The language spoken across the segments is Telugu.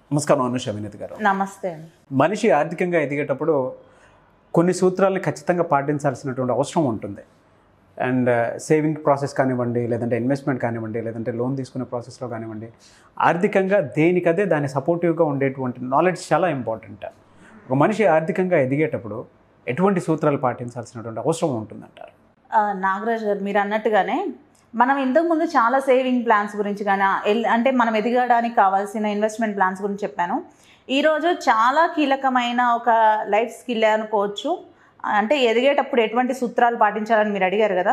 నమస్కారం అనుష వినీత్ గారు. నమస్తే. మనిషి ఆర్థికంగా ఎదిగేటప్పుడు కొన్ని సూత్రాలను ఖచ్చితంగా పాటించాల్సినటువంటి అవసరం ఉంటుంది. అండ్ సేవింగ్ ప్రాసెస్ కానివ్వండి, లేదంటే ఇన్వెస్ట్మెంట్ కానివ్వండి, లేదంటే లోన్ తీసుకునే ప్రాసెస్లో కానివ్వండి, ఆర్థికంగా దేనికదే దాని సపోర్టివ్గా ఉండేటువంటి నాలెడ్జ్ చాలా ఇంపార్టెంట్. ఒక మనిషి ఆర్థికంగా ఎదిగేటప్పుడు ఎటువంటి సూత్రాలు పాటించాల్సినటువంటి అవసరం ఉంటుందంటారు? నాగరాజ్ గారు, మీరు అన్నట్టుగానే మనం ఇంతకుముందు చాలా సేవింగ్ ప్లాన్స్ గురించి కానీ అంటే మనం ఎదగడానికి కావాల్సిన ఇన్వెస్ట్మెంట్ ప్లాన్స్ గురించి చెప్పాను. ఈరోజు చాలా కీలకమైన ఒక లైఫ్ స్కిల్ అనుకోవచ్చు. అంటే ఎదిగేటప్పుడు ఎటువంటి సూత్రాలు పాటించాలని మీరు అడిగారు కదా.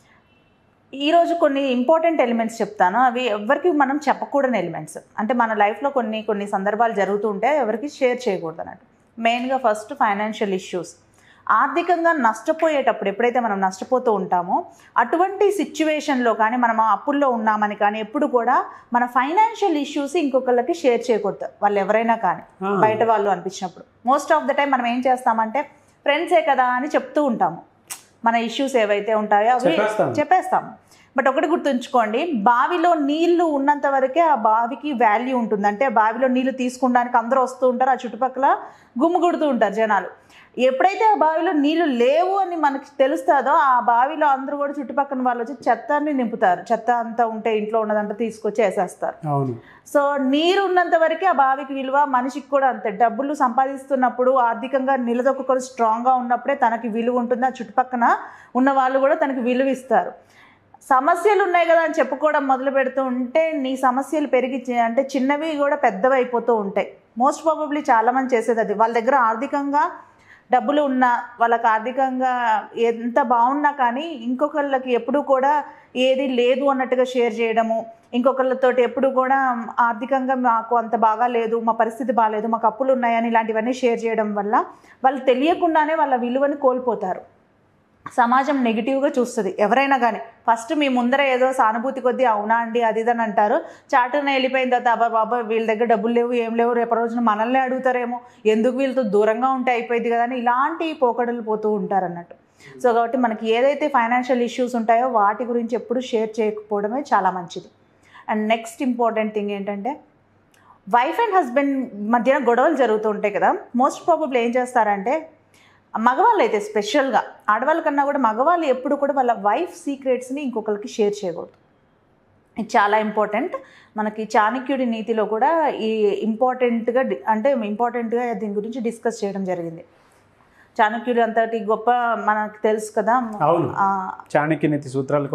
ఈరోజు కొన్ని ఇంపార్టెంట్ ఎలిమెంట్స్ చెప్తాను. అవి ఎవరికి మనం చెప్పకూడని ఎలిమెంట్స్. అంటే మన లైఫ్లో కొన్ని సందర్భాలు జరుగుతూ ఉంటే ఎవరికి షేర్ చేయకూడదు అన్నట్టు. మెయిన్గా ఫస్ట్ ఫైనాన్షియల్ ఇష్యూస్. ఆర్థికంగా నష్టపోయేటప్పుడు ఎప్పుడైతే మనం నష్టపోతూ ఉంటామో అటువంటి సిచ్యువేషన్లో కానీ మనం అప్పుల్లో ఉన్నామని కానీ ఎప్పుడు కూడా మన ఫైనాన్షియల్ ఇష్యూస్ ఇంకొకళ్ళకి షేర్ చేయకూడదు. వాళ్ళు ఎవరైనా కానీ బయట వాళ్ళు అనిపించినప్పుడు మోస్ట్ ఆఫ్ ద టైం మనం ఏం చేస్తామంటే ఫ్రెండ్సే కదా అని చెప్తూ ఉంటాము. మన ఇష్యూస్ ఏవైతే ఉంటాయో అవి చెప్పేస్తాము. బట్ ఒకటి గుర్తుంచుకోండి, బావిలో నీళ్లు ఉన్నంత వరకే ఆ బావికి వాల్యూ ఉంటుంది. అంటే బావిలో నీళ్లు తీసుకుంటానికి అందరూ వస్తూ ఉంటారు, ఆ చుట్టుపక్కల గుమ్ముగుడుతూ ఉంటారు జనాలు. ఎప్పుడైతే ఆ బావిలో నీళ్లు లేవు అని మనకి తెలుస్తుందో ఆ బావిలో అందరూ కూడా చుట్టుపక్కల వాళ్ళు వచ్చి చెత్తని నింపుతారు. చెత్త అంతా ఉంటే ఇంట్లో ఉన్నదంతా తీసుకొచ్చి వేసేస్తారు. సో నీరు ఉన్నంత వరకే ఆ బావికి విలువ. మనిషికి కూడా అంతే. డబ్బులు సంపాదిస్తున్నప్పుడు ఆర్థికంగా నిలదొక్కుని స్ట్రాంగ్గా ఉన్నప్పుడే తనకి విలువ ఉంటుంది. ఆ చుట్టుపక్కన ఉన్న వాళ్ళు కూడా తనకి విలువ ఇస్తారు. సమస్యలు ఉన్నాయి కదా అని చెప్పుకోవడం మొదలు పెడుతూ ఉంటే నీ సమస్యలు పెరిగి అంటే చిన్నవి కూడా పెద్దవి అయిపోతూ ఉంటాయి. మోస్ట్ ప్రాబబ్లీ చాలామంది చేసేది అది. వాళ్ళ దగ్గర ఆర్థికంగా డబ్బులు ఉన్నా, వాళ్ళకి ఆర్థికంగా ఎంత బాగున్నా కానీ ఇంకొకళ్ళకి ఎప్పుడూ కూడా ఏది లేదు అన్నట్టుగా షేర్ చేయడము, ఇంకొకళ్ళతోటి ఎప్పుడు కూడా ఆర్థికంగా మాకు అంత బాగా లేదు, మా పరిస్థితి బాగాలేదు, మాకు అప్పులు ఉన్నాయని ఇలాంటివన్నీ షేర్ చేయడం వల్ల వాళ్ళు తెలియకుండానే వాళ్ళ విలువని కోల్పోతారు. సమాజం నెగిటివ్గా చూస్తుంది ఎవరైనా కానీ. ఫస్ట్ మీ ముందర ఏదో సానుభూతి కొద్దీ అవునా అండి అది ఇదని అంటారు. చాటున వెళ్ళిపోయిన తర్వాత బాబా వీళ్ళ దగ్గర డబ్బులు లేవు, ఏం లేవు, రేపు రోజున మనల్ని అడుగుతారేమో, ఎందుకు వీళ్ళతో దూరంగా ఉంటే అయిపోయింది కదా అని ఇలాంటి పోకడలు పోతూ ఉంటారు అన్నట్టు. సో కాబట్టి మనకి ఏదైతే ఫైనాన్షియల్ ఇష్యూస్ ఉంటాయో వాటి గురించి ఎప్పుడు షేర్ చేయకపోవడమే చాలా మంచిది. అండ్ నెక్స్ట్ ఇంపార్టెంట్ థింగ్ ఏంటంటే, వైఫ్ అండ్ హస్బెండ్ మధ్యన గొడవలు జరుగుతూ ఉంటాయి కదా. మోస్ట్ ప్రాబబ్లీ ఏం చేస్తారంటే, మగవాళ్ళు అయితే స్పెషల్గా, ఆడవాళ్ళ కన్నా కూడా మగవాళ్ళు ఎప్పుడు కూడా వాళ్ళ వైఫ్ సీక్రెట్స్ని ఇంకొకరికి షేర్ చేయకూడదు. ఇది చాలా ఇంపార్టెంట్. మనకి చాణక్యుడి నీతిలో కూడా ఈ ఇంపార్టెంట్గా దీని గురించి డిస్కస్ చేయడం జరిగింది. చాణక్యుడు అంతటి గొప్ప మనకు తెలుసు కదా, చాణక్య నీతి సూత్రాలు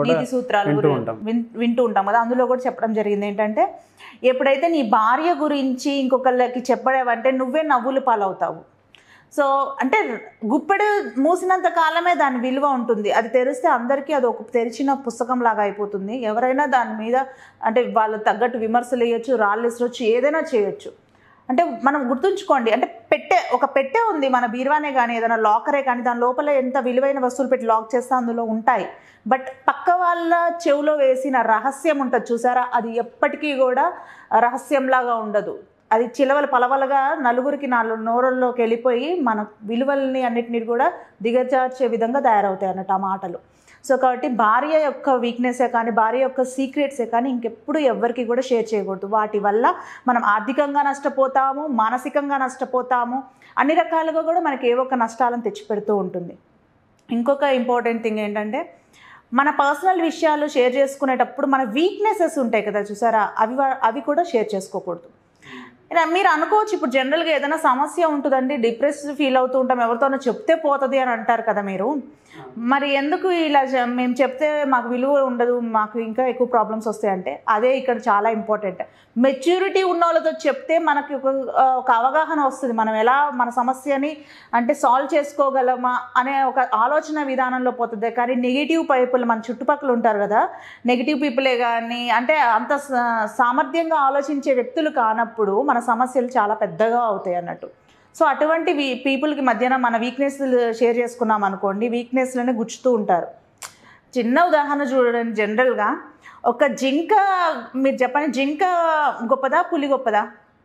వింటూ ఉంటాం కదా. అందులో కూడా చెప్పడం జరిగింది ఏంటంటే, ఎప్పుడైతే నీ భార్య గురించి ఇంకొకళ్ళకి చెప్పడావంటే నువ్వే నవ్వులు పాలవుతావు. సో అంటే గుప్పెడు మూసినంత కాలమే దాని విలువ ఉంటుంది. అది తెరిస్తే అందరికీ అది ఒక తెరిచిన పుస్తకం లాగా అయిపోతుంది. ఎవరైనా దాని మీద అంటే వాళ్ళు తగ్గట్టు విమర్శలు వేయచ్చు, రాళ్ళు విసరొచ్చు, ఏదైనా చేయొచ్చు. అంటే మనం గుర్తుంచుకోండి, అంటే ఒక పెట్టె ఉంది మన బీరువానే కానీ ఏదైనా లాకరే కానీ, దాని లోపల ఎంత విలువైన వస్తువులు పెట్టి లాక్ చేస్తే అందులో ఉంటాయి. బట్ పక్క వాళ్ళ చెవులో వేసిన రహస్యం ఉంటుంది చూసారా, అది ఎప్పటికీ కూడా రహస్యంలాగా ఉండదు. అది చిలవలు పలవలుగా నలుగురికి నోరల్లోకి వెళ్ళిపోయి మన విలువల్ని అన్నిటిని కూడా దిగజార్చే విధంగా తయారవుతాయి అన్నట్టు ఆ మాటలు. సో కాబట్టి భార్య యొక్క వీక్నెసే కానీ, భార్య యొక్క సీక్రెట్సే కానీ ఇంకెప్పుడు ఎవరికి కూడా షేర్ చేయకూడదు. వాటి వల్ల మనం ఆర్థికంగా నష్టపోతాము, మానసికంగా నష్టపోతాము, అన్ని రకాలుగా కూడా మనకి ఏవో ఒక నష్టాలను తెచ్చిపెడుతూ ఉంటుంది. ఇంకొక ఇంపార్టెంట్ థింగ్ ఏంటంటే, మన పర్సనల్ విషయాలు షేర్ చేసుకునేటప్పుడు మన వీక్నెసెస్ ఉంటాయి కదా చూసారా, అవి కూడా షేర్ చేసుకోకూడదు. మీరు అనుకోవచ్చు, ఇప్పుడు జనరల్గా ఏదైనా సమస్య ఉంటుందండి, డిప్రెస్ ఫీల్ అవుతూ ఉంటాం, ఎవరితోనో చెప్తే పోతుంది అని అంటారు కదా మీరు. మరి ఎందుకు ఇలా మేము చెప్తే మాకు విలువ ఉండదు, మాకు ఇంకా ఎక్కువ ప్రాబ్లమ్స్ వస్తాయంటే అదే ఇక్కడ చాలా ఇంపార్టెంట్. మెచ్యూరిటీ ఉన్న వాళ్ళతో చెప్తే మనకి ఒక అవగాహన వస్తుంది, మనం ఎలా మన సమస్యని అంటే సాల్వ్ చేసుకోగలమా అనే ఒక ఆలోచన విధానంలో పోతుంది. కానీ నెగిటివ్ పీపుల్ మన చుట్టుపక్కల ఉంటారు కదా, నెగిటివ్ పీపులే కానీ అంటే అంత సామర్థ్యంగా ఆలోచించే వ్యక్తులు కానప్పుడు మన సమస్యలు చాలా పెద్దగా అవుతాయి అన్నట్టు. సో అటువంటి పీపుల్కి మధ్యన మన వీక్నెస్లు షేర్ చేసుకున్నాం అనుకోండి, వీక్నెస్లని గుచ్చుతూ ఉంటారు. చిన్న ఉదాహరణ చూడండి, జనరల్గా ఒక జింక, మీరు చెప్పండి, జింక గొప్పదా పులి గొప్పదా?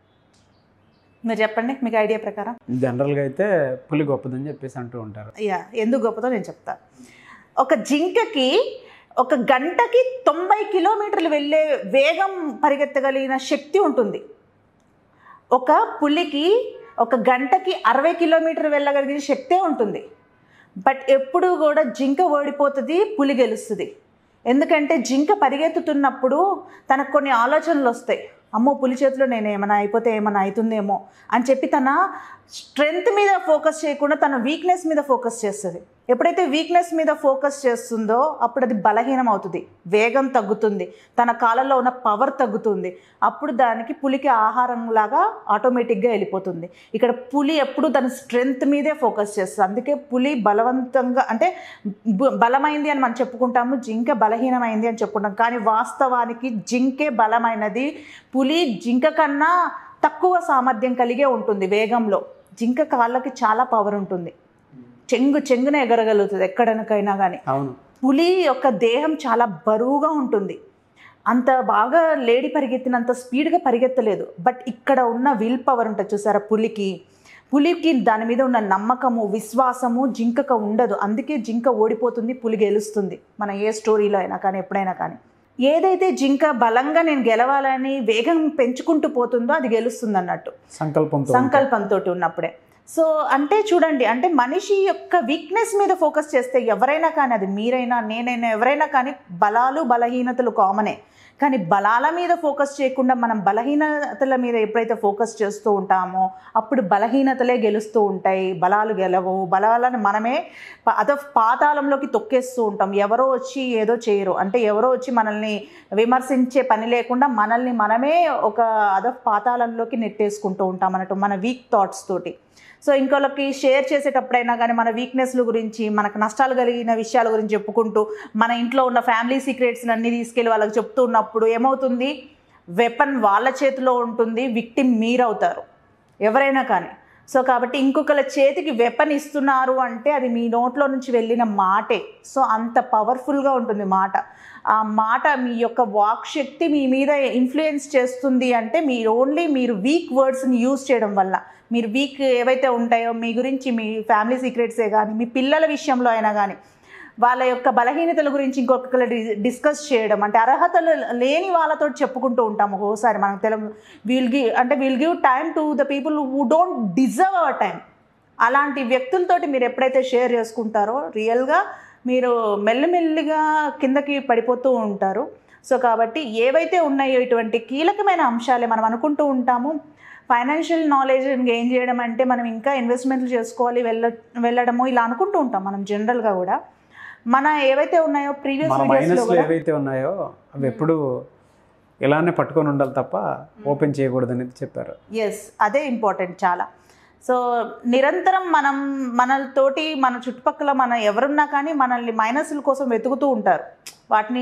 మీరు చెప్పండి, మీకు ఐడియా ప్రకారం. జనరల్గా అయితే పులి గొప్పదని చెప్పేసి అంటూ ఉంటారు. ఎందుకు గొప్పదో నేను చెప్తాను. ఒక జింకకి ఒక గంటకి 90 కిలోమీటర్లు వెళ్ళే వేగం పరిగెత్తగలిగిన శక్తి ఉంటుంది. ఒక పులికి ఒక గంటకి 60 కిలోమీటర్ వెళ్ళగలిగిన శక్తే ఉంటుంది. బట్ ఎప్పుడు కూడా జింక ఓడిపోతుంది, పులి గెలుస్తుంది. ఎందుకంటే జింక పరిగెత్తుతున్నప్పుడు తనకు కొన్ని ఆలోచనలు వస్తాయి. అమ్మో పులి చేతిలో నేను ఏమైనా అయిపోతే ఏమైనా అవుతుందేమో అని చెప్పి తన స్ట్రెంగ్త్ మీద ఫోకస్ చేయకుండా తన వీక్నెస్ మీద ఫోకస్ చేస్తుంది. ఎప్పుడైతే వీక్నెస్ మీద ఫోకస్ చేస్తుందో అప్పుడు అది బలహీనం అవుతుంది, వేగం తగ్గుతుంది, తన కాళ్ళలో ఉన్న పవర్ తగ్గుతుంది. అప్పుడు దానికి పులికి ఆహారం లాగా ఆటోమేటిక్గా వెళ్ళిపోతుంది. ఇక్కడ పులి ఎప్పుడు తన స్ట్రెంగ్త్ మీదే ఫోకస్ చేస్తుంది. అందుకే పులి బలవంతంగా అంటే బలమైంది అని మనం చెప్పుకుంటాము, జింక బలహీనమైంది అని చెప్పుకుంటాం. కానీ వాస్తవానికి జింకే బలమైనది. పులి జింక కన్నా తక్కువ సామర్థ్యం కలిగే ఉంటుంది వేగంలో. జింక కాళ్ళకి చాలా పవర్ ఉంటుంది, చెంగున ఎగరగలుగుతుంది ఎక్కడనకైనా కానీ. పులి యొక్క దేహం చాలా బరువుగా ఉంటుంది, అంత బాగా లేడీ పరిగెత్తినంత స్పీడ్గా పరిగెత్తలేదు. బట్ ఇక్కడ ఉన్న విల్ పవర్ ఉంటుంది చూసారా పులికి దాని మీద ఉన్న నమ్మకము, విశ్వాసము జింకకు ఉండదు. అందుకే జింక ఓడిపోతుంది, పులి గెలుస్తుంది. మన ఏ స్టోరీలో అయినా కానీ ఎప్పుడైనా కానీ ఏదైతే జింక బలంగా నేను గెలవాలని వేగం పెంచుకుంటూ పోతుందో అది గెలుస్తుంది అన్నట్టు సంకల్పంతో ఉన్నప్పుడే. సో అంటే చూడండి, అంటే మనిషి యొక్క వీక్నెస్ మీద ఫోకస్ చేస్తే ఎవరైనా కానీ, అది మీరైనా నేనైనా ఎవరైనా కానీ, బలాలు బలహీనతలు కామనే. కానీ బలాల మీద ఫోకస్ చేయకుండా మనం బలహీనతల మీద ఎప్పుడైతే ఫోకస్ చేస్తూ ఉంటామో అప్పుడు బలహీనతలే గెలుస్తూ ఉంటాయి, బలాలు గెలవు. బలాలను మనమే పాతాళంలోకి తొక్కేస్తూ ఉంటాం. ఎవరో వచ్చి ఏదో చేయరు, అంటే ఎవరో వచ్చి మనల్ని విమర్శించే పని లేకుండా మనల్ని మనమే ఒక పాతాళంలోకి నెట్టేసుకుంటూ ఉంటాం అన్నట్టు మన వీక్ థాట్స్ తోటి. సో ఇంకోళ్ళకి షేర్ చేసేటప్పుడైనా కానీ మన వీక్నెస్ల గురించి, మనకు నష్టాలు కలిగిన విషయాల గురించి చెప్పుకుంటూ మన ఇంట్లో ఉన్న ఫ్యామిలీ సీక్రెట్స్ అన్నీ తీసుకెళ్ళి వాళ్ళకి చెప్తూ ఉన్నప్పుడు ఏమవుతుంది, వెపన్ వాళ్ళ చేతిలో ఉంటుంది, విక్టిమ్ మీరవుతారు ఎవరైనా కానీ. సో కాబట్టి ఇంకొకళ్ళ చేతికి వెపన్ ఇస్తున్నారు అంటే అది మీ నోట్లో నుంచి వెళ్ళిన మాటే. సో అంత పవర్ఫుల్గా ఉంటుంది మాట. ఆ మాట మీ యొక్క వాక్ శక్తి మీ మీద ఇన్ఫ్లుయెన్స్ చేస్తుంది. అంటే మీరు వీక్ వర్డ్స్ని యూజ్ చేయడం వల్ల, మీరు వీక్ ఏవైతే ఉంటాయో మీ గురించి, మీ ఫ్యామిలీ సీక్రెట్సే కానీ, మీ పిల్లల విషయంలో అయినా కానీ, వాళ్ళ యొక్క బలహీనతల గురించి ఇంకొకరు డిస్కస్ చేయడం, అంటే అర్హతలు లేని వాళ్ళతో చెప్పుకుంటూ ఉంటాము ఒక్కోసారి. మనకు will give time to the people who don't deserve our time. అలాంటి వ్యక్తులతోటి మీరు ఎప్పుడైతే షేర్ చేసుకుంటారో రియల్గా మీరు మెల్లిమెల్లిగా కిందకి పడిపోతూ ఉంటారు. సో కాబట్టి ఏవైతే ఉన్నాయో ఇటువంటి కీలకమైన అంశాలే మనం అనుకుంటూ ఉంటాము. ఫైనాన్షియల్ నాలెడ్జ్ గెయిన్ చేయడం అంటే మనం ఇంకా ఇన్వెస్ట్మెంట్లు చేసుకోవాలి వెళ్ళడము ఇలా అనుకుంటూ ఉంటాం మనం జనరల్గా కూడా. మన ఏవైతే ఉన్నాయో ప్రీవియస్ ఏవైతే ఉన్నాయో అవి ఎప్పుడు ఇలానే పట్టుకొని ఉండాలి తప్ప ఓపెన్ చేయకూడదు అనేది చెప్పారు. ఎస్, అదే ఇంపార్టెంట్ చాలా. సో నిరంతరం మనతోటి మన చుట్టుపక్కల మన ఎవరున్నా కానీ మనల్ని మైనస్ల కోసం వెతుకుతూ ఉంటారు. వాటిని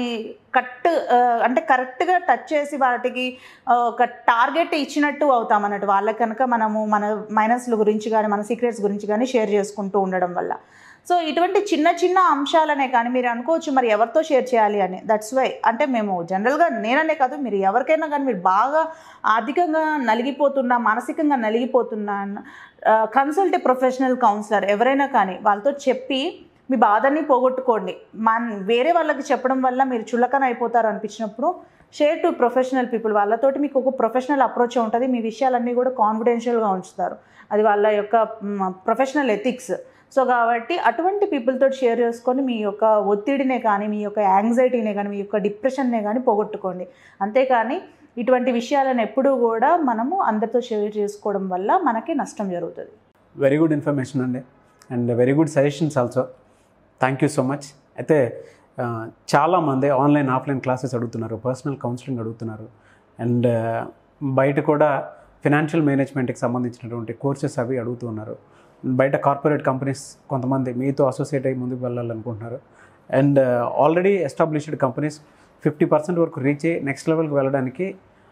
అంటే కరెక్ట్గా టచ్ చేసి వాటికి ఒక టార్గెట్ ఇచ్చినట్టు అవుతాం అన్నట్టు వాళ్ళకి కనుక మనము మన మైనస్ల గురించి కానీ మన సీక్రెట్స్ గురించి కానీ షేర్ చేసుకుంటూ ఉండడం వల్ల. సో ఇటువంటి చిన్న చిన్న అంశాలనే కానీ మీరు అనుకోవచ్చు మరి ఎవరితో షేర్ చేయాలి అని. దట్స్ వై అంటే మేము జనరల్గా నేననే కాదు, మీరు ఎవరికైనా కానీ మీరు బాగా ఆర్థికంగా నలిగిపోతున్నా, మానసికంగా నలిగిపోతున్నా, కన్సల్ట్ ప్రొఫెషనల్ కౌన్సిలర్ ఎవరైనా కానీ వాళ్ళతో చెప్పి మీ బాధని పోగొట్టుకోండి. వేరే వాళ్ళకి చెప్పడం వల్ల మీరు చులకన అయిపోతారు అనిపించినప్పుడు షేర్ టు ప్రొఫెషనల్ పీపుల్. వాళ్ళతోటి మీకు ఒక ప్రొఫెషనల్ అప్రోచ్ ఉంటుంది, మీ విషయాలన్నీ కూడా కాన్ఫిడెన్షియల్గా ఉంచుతారు. అది వాళ్ళ యొక్క ప్రొఫెషనల్ ఎథిక్స్. సో కాబట్టి అటువంటి పీపుల్తో షేర్ చేసుకొని మీ యొక్క ఒత్తిడినే కానీ, మీ యొక్క యాంగ్జైటీనే కానీ, మీ యొక్క డిప్రెషన్నే కానీ పోగొట్టుకోండి. అంతేకాని ఇటువంటి విషయాలను ఎప్పుడూ కూడా మనము అందరితో షేర్ చేసుకోవడం వల్ల మనకి నష్టం జరుగుతుంది. వెరీ గుడ్ ఇన్ఫర్మేషన్ అండి, and very good suggestions also. Thank you so much. అయితే చాలామంది ఆన్లైన్ ఆఫ్లైన్ క్లాసెస్ అడుగుతున్నారు, పర్సనల్ కౌన్సిలింగ్ అడుగుతున్నారు, అండ్ బయట కూడా ఫినాన్షియల్ మేనేజ్మెంట్కి సంబంధించినటువంటి కోర్సెస్ అవి అడుగుతున్నారు. బయట కార్పొరేట్ కంపెనీస్ కొంతమంది మీతో అసోసియేట్ అయ్యి ముందుకు వెళ్ళాలనుకుంటున్నారు. అండ్ ఆల్రెడీ ఎస్టాబ్లిష్డ్ కంపెనీస్ 50% వరకు రీచ్ అయ్యి నెక్స్ట్ లెవెల్కి వెళ్ళడానికి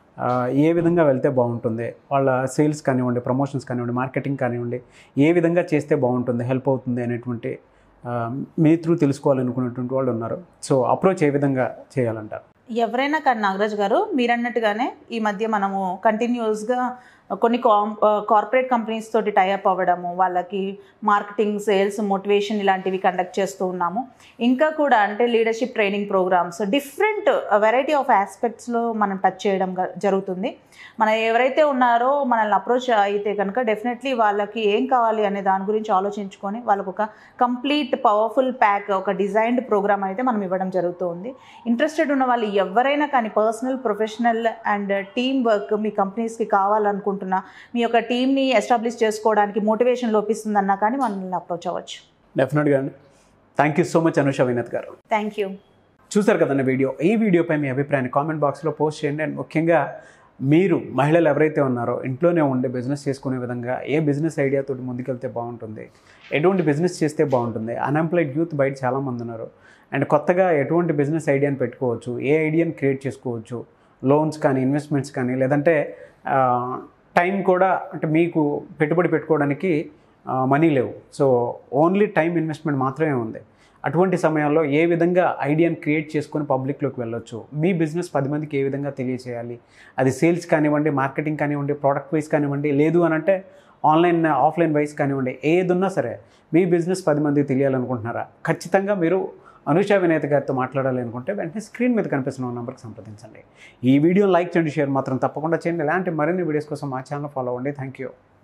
ఏ విధంగా వెళ్తే బాగుంటుంది, వాళ్ళ సేల్స్ కానివ్వండి, ప్రమోషన్స్ కానివ్వండి, మార్కెటింగ్ కానివ్వండి, ఏ విధంగా చేస్తే బాగుంటుంది, హెల్ప్ అవుతుంది అనేటువంటి మీ త్రూ తెలుసుకోవాలనుకునేటువంటి వాళ్ళు ఉన్నారు. సో అప్రోచ్ ఏ విధంగా చేయాలంటారు? ఎవరైనా కానీ నాగరాజ్ గారు మీరు అన్నట్టుగానే ఈ మధ్య మనము కంటిన్యూస్గా కొన్ని కార్పొరేట్ కంపెనీస్ తోటి టైఅప్ అవ్వడము, వాళ్ళకి మార్కెటింగ్, సేల్స్, మోటివేషన్ ఇలాంటివి కండక్ట్ చేస్తూ ఉన్నాము. ఇంకా కూడా అంటే leadership training programmes, different variety of ఆస్పెక్ట్స్లో మనం టచ్ చేయడం జరుగుతుంది. మనం ఎవరైతే ఉన్నారో మనల్ని అప్రోచ్ అయితే కనుక డెఫినెట్లీ వాళ్ళకి ఏం కావాలి అనే దాని గురించి ఆలోచించుకొని వాళ్ళకు ఒక కంప్లీట్ పవర్ఫుల్ ప్యాక్, ఒక డిజైన్డ్ ప్రోగ్రామ్ అయితే మనం ఇవ్వడం జరుగుతుంది. ఇంట్రెస్టెడ్ ఉన్న వాళ్ళు ఎవరైనా కానీ personal, professional and team work మీ కంపెనీస్కి కావాలనుకుంటున్నా, మీ యొక్క టీమ్ని ఎస్టాబ్లిష్ చేసుకోవడానికి మోటివేషన్ లోపిస్తుందన్నా కానీ మనల్ని అప్రోచ్ అవ్వచ్చు. డెఫినెట్గా అండి. Thank you so much Anusha Vinath గారు. Thank you. చూసారు కదండి వీడియో. ఈ వీడియోపై మీ అభిప్రాయాన్ని కామెంట్ బాక్స్లో పోస్ట్ చేయండి. అండ్ ముఖ్యంగా మీరు మహిళలు ఎవరైతే ఉన్నారో ఇంట్లోనే ఉండే బిజినెస్ చేసుకునే విధంగా ఏ బిజినెస్ ఐడియాతో ముందుకెళ్తే బాగుంటుంది, ఎటువంటి బిజినెస్ చేస్తే బాగుంటుంది, అన్ఎంప్లాయిడ్ యూత్ బయట చాలామంది ఉన్నారు, అండ్ కొత్తగా ఎటువంటి బిజినెస్ ఐడియాని పెట్టుకోవచ్చు, ఏ ఐడియాని క్రియేట్ చేసుకోవచ్చు, లోన్స్ కానీ, ఇన్వెస్ట్మెంట్స్ కానీ, లేదంటే టైం కూడా, అంటే మీకు పెట్టుబడి పెట్టుకోవడానికి మనీ లేవు, సో ఓన్లీ టైం ఇన్వెస్ట్మెంట్ మాత్రమే ఉంది. అటువంటి సమయాల్లో ఏ విధంగా ఐడియాని క్రియేట్ చేసుకొని పబ్లిక్లోకి వెళ్ళొచ్చు, మీ బిజినెస్ 10 మందికి ఏ విధంగా తెలియచేయాలి, అది సేల్స్ కానివ్వండి, మార్కెటింగ్ కానివ్వండి, ప్రోడక్ట్ వైజ్ కానివ్వండి, లేదు అని అంటే ఆన్లైన్, ఆఫ్లైన్ వైజ్ కానివ్వండి, ఏదున్నా సరే మీ బిజినెస్ 10 మందికి తెలియాలనుకుంటున్నారా, ఖచ్చితంగా మీరు అనుష వినయత్ గారితో మాట్లాడాలి అనుకుంటే వెంటనే స్క్రీన్ మీద కనిపిస్తున్న నెంబర్కి సంప్రదించండి. ఈ వీడియోని లైక్ చేయండి, షేర్ మాత్రం తప్పకుండా చేయండి. ఇలాంటి మరిన్ని వీడియోస్ కోసం మా ఛానల్ ఫాలో అవ్వండి. Thank you.